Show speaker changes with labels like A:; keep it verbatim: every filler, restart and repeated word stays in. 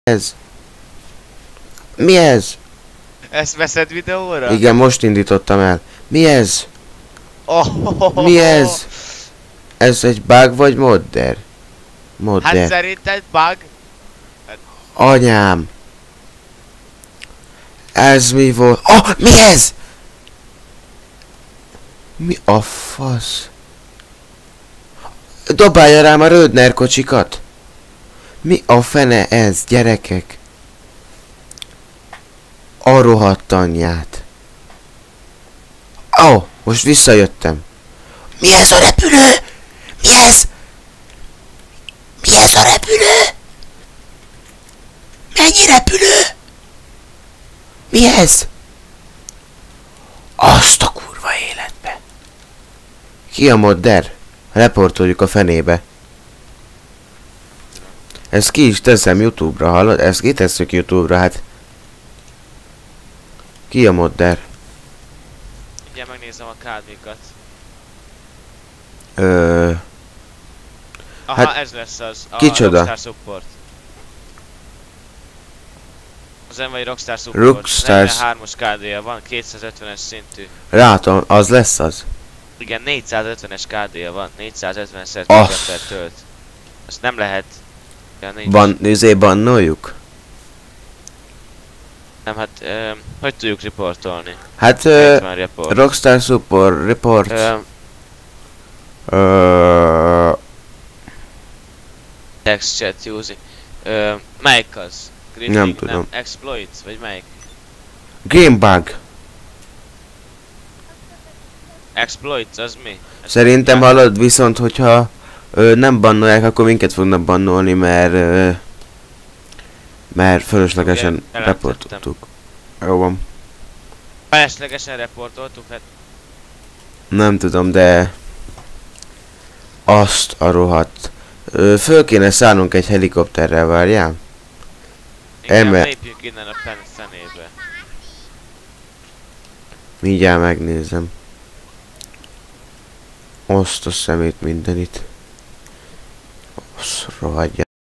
A: Ez? Mi ez?
B: Ezt veszed videóra?
A: Igen, most indítottam el. Mi ez?
B: Oh,
A: Mi ez? Ez egy bug vagy modder? Modder.
B: Hát szerinted bug?
A: Anyám. Ez mi volt? Oh, mi ez? Mi a fasz? Dobálja rám a Rödner kocsikat. Mi a fene ez, gyerekek? A rohadt anyját. Ó, oh, most visszajöttem. Mi ez a repülő? Mi ez? Mi ez a repülő? Mennyi repülő? Mi ez? Azt a kurva életbe. Ki a modder? Reportoljuk a fenébe. Ezt ki is teszem YouTube-ra, hallod? Ezt kitesszük YouTube-ra, hát. Ki a modder?
B: Ugye megnézem a kádékat.
A: Ö...
B: Aha,
A: Hát,
B: ez lesz az. A
A: kicsoda?
B: Rockstar Support. Az envai Rockstar Support.
A: Rockstar...
B: negyvenhármas ká dé-je van, kétszázötvenes szintű.
A: Látom, az lesz az.
B: Igen, négyszázötvenes ká dé-je van, négyszázötven szer
A: Ah.
B: ember tölt. Azt nem lehet. Ja, nincs.
A: Ban... Üzé bannoljuk?
B: Nem, hát, öm, hogy tudjuk riportolni?
A: Hát, ö...
B: Itt van report.
A: Rockstar Support Report.
B: Öm,
A: Ö...
B: text chat using. Öm, melyik az? Grinding,
A: Nem tudom.
B: Nem, exploits, vagy melyik?
A: Game bug.
B: Exploits, az mi? Ez
A: Szerintem
B: ja,
A: hallod, viszont hogyha ö, nem bannolják, akkor minket fognak bannolni, mert ö, mert fölöslegesen
B: Ugye, jelentettem.
A: reportoltuk. Jó van.
B: feleslegesen reportoltuk, hát
A: Nem tudom, de azt a rohadt. Ö, föl kéne szállnunk egy helikopterrel, várjál?
B: igen,
A: Eme-
B: lépjünk innen a fen fenébe.
A: Mindjárt megnézem. Azt a szemét mindenit. Azt rohadja.